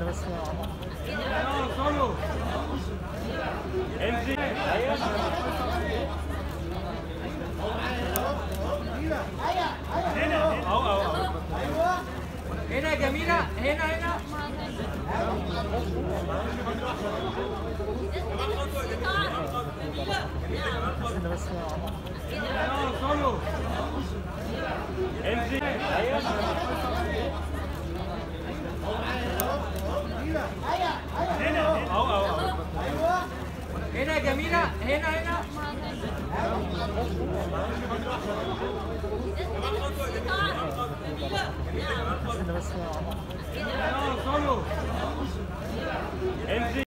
استنى بس يا عمر. سولو امشي. ايوه هنا اهو هنا يا جميله. هنا استنى بس يا عمر. سولو امشي. ايوه هنا اهو هنا يا جميله. هنا استنى بس يا عمر. سولو